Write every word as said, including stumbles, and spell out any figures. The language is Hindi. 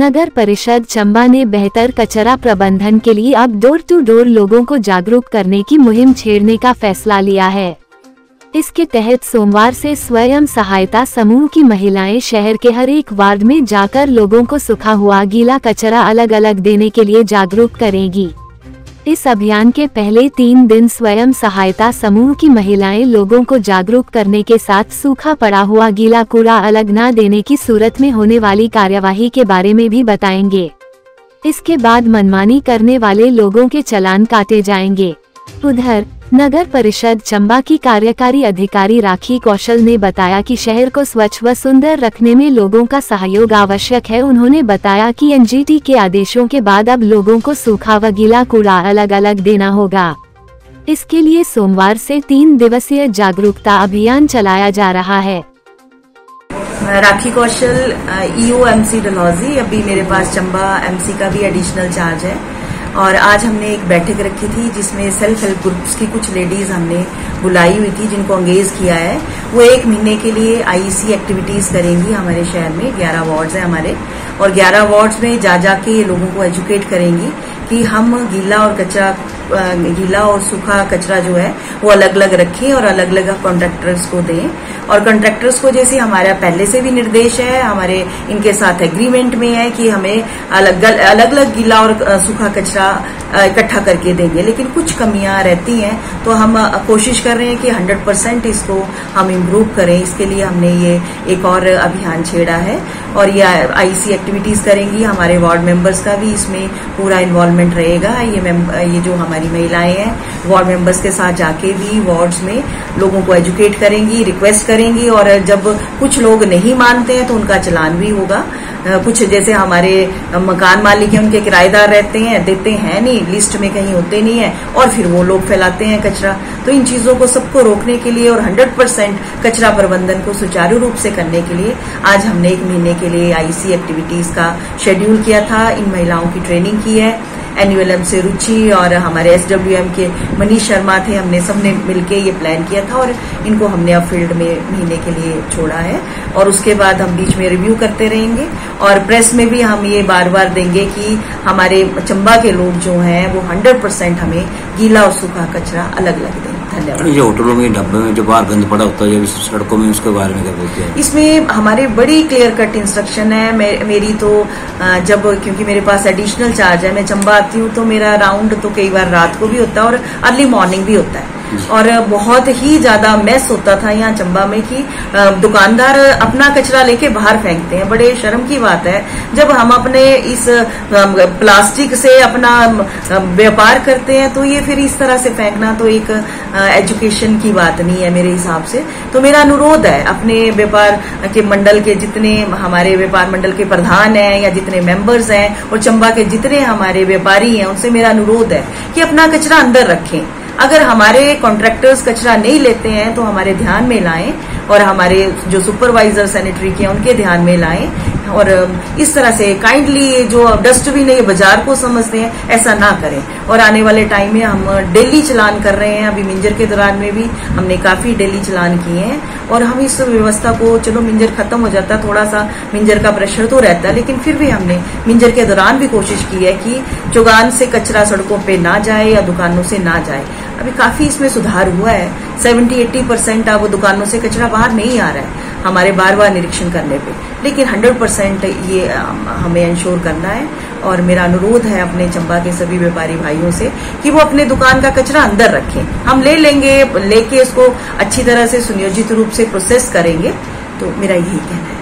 नगर परिषद चंबा ने बेहतर कचरा प्रबंधन के लिए अब डोर टू डोर लोगों को जागरूक करने की मुहिम छेड़ने का फैसला लिया है। इसके तहत सोमवार से स्वयं सहायता समूह की महिलाएं शहर के हर एक वार्ड में जाकर लोगों को सूखा हुआ गीला कचरा अलग अलग देने के लिए जागरूक करेंगी। इस अभियान के पहले तीन दिन स्वयं सहायता समूह की महिलाएं लोगों को जागरूक करने के साथ सूखा पड़ा हुआ गीला कूड़ा अलग न देने की सूरत में होने वाली कार्यवाही के बारे में भी बताएंगे। इसके बाद मनमानी करने वाले लोगों के चालान काटे जाएंगे। उधर नगर परिषद चंबा की कार्यकारी अधिकारी राखी कौशल ने बताया कि शहर को स्वच्छ व सुंदर रखने में लोगों का सहयोग आवश्यक है। उन्होंने बताया कि एनजीटी के आदेशों के बाद अब लोगों को सूखा व गीला कूड़ा अलग अलग देना होगा। इसके लिए सोमवार से तीन दिवसीय जागरूकता अभियान चलाया जा रहा है। राखी कौशल, ईओ एमसी डलहौजी, अभी मेरे पास चंबा एमसी का भी एडिशनल चार्ज है और आज हमने एक बैठक रखी थी जिसमें सेल्फ हेल्प ग्रुप्स की कुछ लेडीज हमने बुलाई हुई थी जिनको एंगेज किया है। वो एक महीने के लिए आईसी एक्टिविटीज करेंगी हमारे शहर में। ग्यारह वार्ड्स हैं हमारे और ग्यारह वार्ड्स में जा जाके लोगों को एजुकेट करेंगी कि हम गीला और कचरा गीला और सूखा कचरा जो है वो अलग अलग रखें और अलग अलग कॉन्ट्रैक्टर्स को दें। और कॉन्ट्रैक्टर्स को जैसे हमारा पहले से भी निर्देश है, हमारे इनके साथ एग्रीमेंट में है कि हमें अलग अलग अलग गीला और सूखा कचरा इकट्ठा करके देंगे, लेकिन कुछ कमियां रहती हैं तो हम कोशिश कर रहे हैं कि हंड्रेड परसेंट इसको हम इम्प्रूव करें। इसके लिए हमने ये एक और अभियान छेड़ा है और ये आईसी एक्टिविटीज करेंगी। हमारे वार्ड मेंबर्स का भी इसमें पूरा इन्वॉल्वमेंट रहेगा। ये ये जो हमारी महिलाएं हैं वार्ड मेंबर्स के साथ जाके भी वार्ड्स में लोगों को एजुकेट करेंगी, रिक्वेस्ट करेंगी और जब कुछ लोग नहीं मानते हैं तो उनका चालान भी होगा। कुछ जैसे हमारे मकान मालिक हैं, उनके किराएदार रहते हैं, देते हैं नहीं, लिस्ट में कहीं होते नहीं है और फिर वो लोग फैलाते हैं कचरा। तो इन चीजों को सबको रोकने के लिए और हंड्रेड परसेंट कचरा प्रबंधन को सुचारू रूप से करने के लिए आज हमने एक महीने के लिए आईसी एक्टिविटीज का शेड्यूल किया था। इन महिलाओं की ट्रेनिंग की है। एनयूएलएम से रुचि और हमारे एसडब्ल्यूएम के मनीष शर्मा थे, हमने सबने मिलके ये प्लान किया था और इनको हमने अब फील्ड में महीने के लिए छोड़ा है और उसके बाद हम बीच में रिव्यू करते रहेंगे और प्रेस में भी हम ये बार बार देंगे कि हमारे चंबा के लोग जो हैं वो हंड्रेड परसेंट हमें गीला और सूखा कचरा अलग अलग दें। धन्यवाद। जो होटलों में ढब्बे में जो बाहर गंद पड़ा होता है सड़कों में, उसके बारे में क्या बोलते हैं? इसमें हमारे बड़ी क्लियर कट इंस्ट्रक्शन है। मे, मेरी तो जब क्योंकि मेरे पास एडिशनल चार्ज है, मैं चंबा आती हूँ तो मेरा राउंड तो कई बार रात को भी होता है और अर्ली मॉर्निंग भी होता है और बहुत ही ज्यादा मेस होता था यहाँ चंबा में कि दुकानदार अपना कचरा लेके बाहर फेंकते हैं। बड़े शर्म की बात है जब हम अपने इस प्लास्टिक से अपना व्यापार करते हैं तो ये फिर इस तरह से फेंकना तो एक एजुकेशन की बात नहीं है मेरे हिसाब से। तो मेरा अनुरोध है अपने व्यापार के मंडल के जितने हमारे व्यापार मंडल के प्रधान हैं या जितने मेंबर्स हैं और चंबा के जितने हमारे व्यापारी हैं उनसे मेरा अनुरोध है कि अपना कचरा अंदर रखें। अगर हमारे कॉन्ट्रैक्टर्स कचरा नहीं लेते हैं तो हमारे ध्यान में लाएं और हमारे जो सुपरवाइजर सैनिटरी के उनके ध्यान में लाएं और इस तरह से काइंडली जो डस्टबिन है ये बाजार को समझते हैं ऐसा ना करें। और आने वाले टाइम में हम डेली चलान कर रहे हैं। अभी मिंजर के दौरान में भी हमने काफी डेली चलान किए हैं और हम इस व्यवस्था को, चलो मिंजर खत्म हो जाता है, थोड़ा सा मिंजर का प्रेशर तो रहता है, लेकिन फिर भी हमने मिंजर के दौरान भी कोशिश की है कि चुगान से कचरा सड़कों पे ना जाए या दुकानों से ना जाए। अभी काफी इसमें सुधार हुआ है। सेवेंटी एट्टी परसेंट अब दुकानों से कचरा बाहर नहीं आ रहा है हमारे बार बार निरीक्षण करने पे, लेकिन हंड्रेड परसेंट ये हमें इंश्योर करना है। और मेरा अनुरोध है अपने चंबा के सभी व्यापारी भाइयों से कि वो अपने दुकान का कचरा अंदर रखें। हम ले लेंगे, लेके इसको अच्छी तरह से सुनियोजित रूप से प्रोसेस करेंगे। तो मेरा यही कहना है।